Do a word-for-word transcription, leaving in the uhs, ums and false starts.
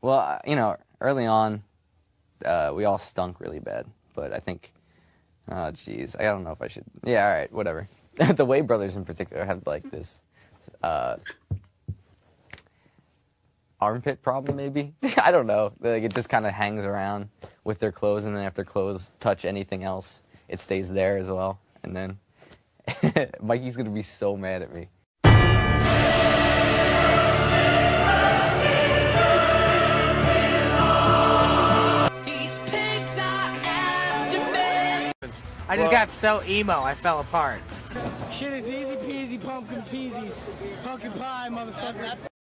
Well, uh, you know, early on, uh, we all stunk really bad, but I think, oh, jeez, I don't know if I should. Yeah, all right, whatever. The Way brothers in particular have like this uh, armpit problem, maybe. I don't know. Like it just kind of hangs around with their clothes, and then if their clothes touch anything else, it stays there as well. And then Mikey's gonna be so mad at me. I just got so emo, I fell apart. Shit is easy peasy, pumpkin peasy, pumpkin pie, motherfucker.